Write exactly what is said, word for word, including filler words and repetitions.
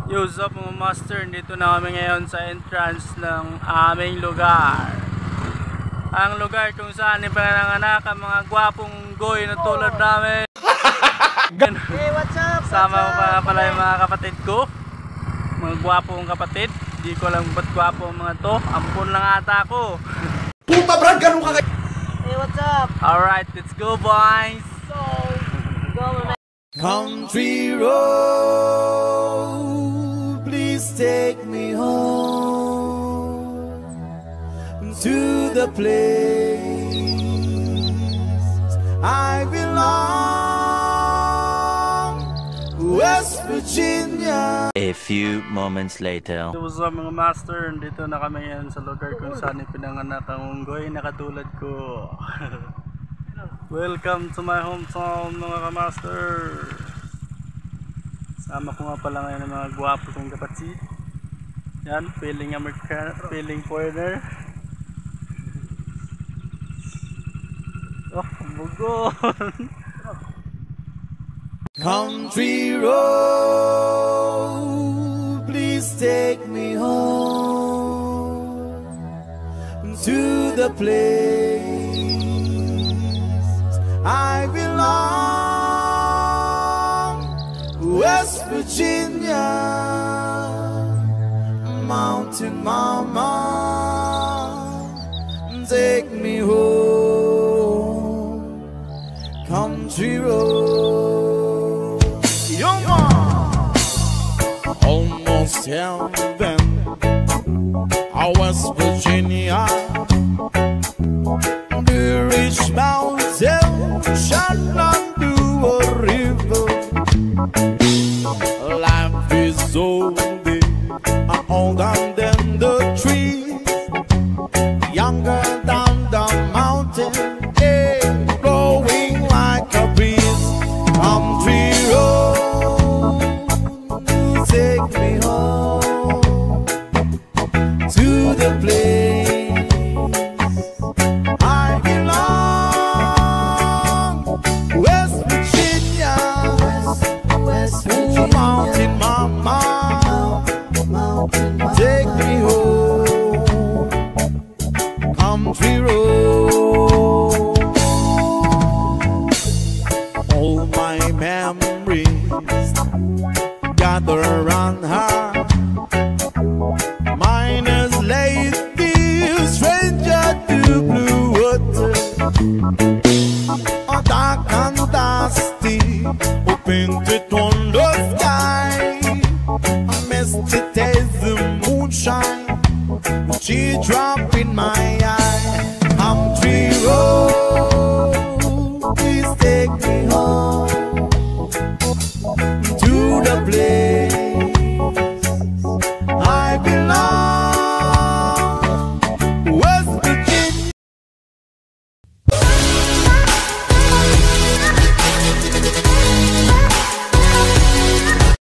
Yo, what's up mga master? Dito na kami ngayon sa entrance ng aming lugar. Ang lugar kung saan ipinanganak ang mga gwapong goy na tulad namin. Hey, what's up? Sama ko pa pala yung mga kapatid ko. Mga gwapong kapatid. Di ko alam ba't gwapo ang mga to. Ampun lang ata ako. Puta brad, ganun ka. Hey, what's up? Alright, let's go boys. So, go man. Country road, please take me home to the place I belong, West Virginia. A few moments later. What's up mga master? Dito na kami ngayon sa lugar kung saan ipinanganak ang unggoy na katulad ko. Welcome to my hometown mga kamaster. Sama ko nga pala ngayon ng mga gwapo kong kapatid. Yan, feeling American, feeling foreigner. Oh, bugon. Country road, please take me home to the place I belong, West Virginia, Mountain Mama, take me home, country road. Young one, almost heaven, West Virginia. The rich mountain shall undo a river. Life is so big and older than the trees, younger than the mountain, hey, blowing like a breeze. Country road, take me home to the place Mountain Mama, take me home, country road. All my memories gather around her. Mine is lady, stranger to blue water. A dark and dusty, open to on the sky, a misty taste the moonshine, she drop in my eye. Country road, please take me home to the place